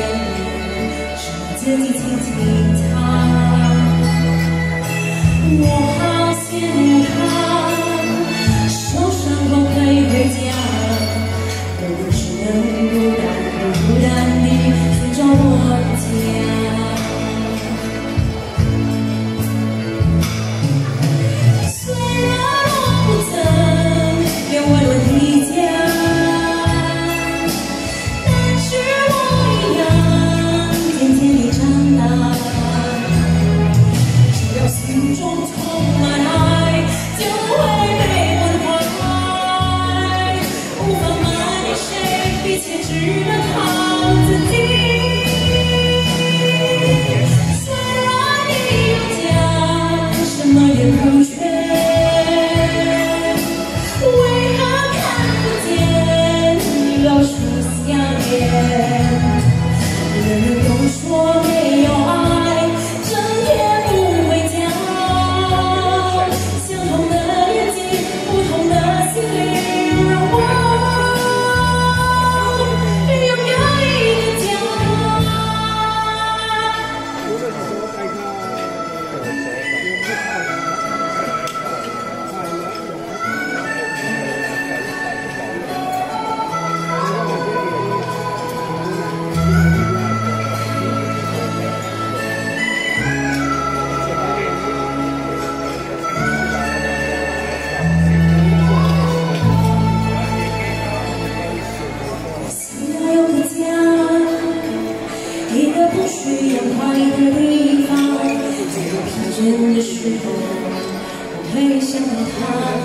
自己听听他，我好羡慕他，受伤后可以回家，可我只能孤单地寻找我的家。虽然我不曾变温柔的家，但是我一样渐渐地长大。只要心中充满爱，就会被关怀。无法埋怨谁，一切只能靠自己。虽然你有家，什么也不缺，为何看不见你露出笑脸？人人都说没有爱，整天不回家。相同的年纪，不同的心灵，让我拥有一个家。一个不需要快乐的地方，在我疲倦的时候，我会想到他。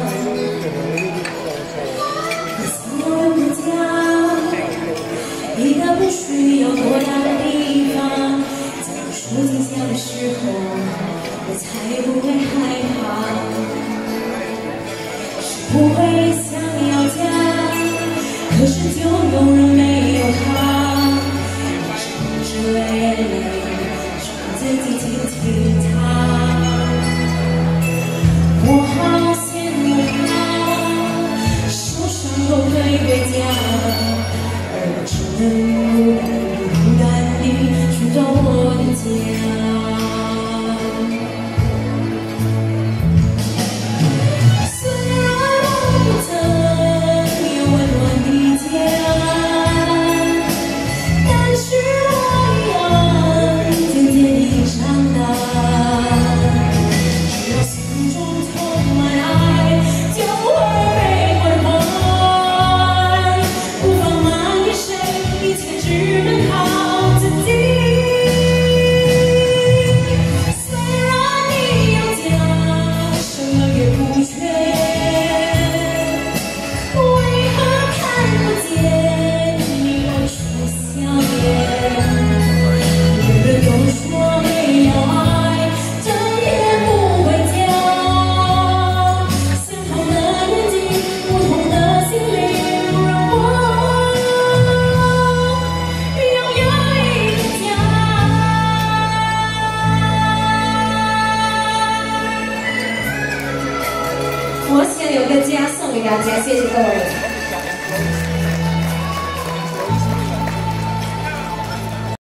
所有的家，一个不需要多大的地方，在我受惊吓的时候，我才不会害怕。是不会想要家，可是就有人没有他。泪泪，让自己听听他。我好羡慕他，受伤后可以回家，而我只能孤单地寻找我的家。虽然我不曾有温暖的家，但是只要心中充满爱，就会被关怀。无法埋怨谁，一切只能靠自己。虽然你有家，什么也不缺，为何看不见你露出笑脸？人人都说没有爱，整天不回家。相同的年纪，不同的心灵，让我拥有一个家。我想有个家送给大家，谢谢各位。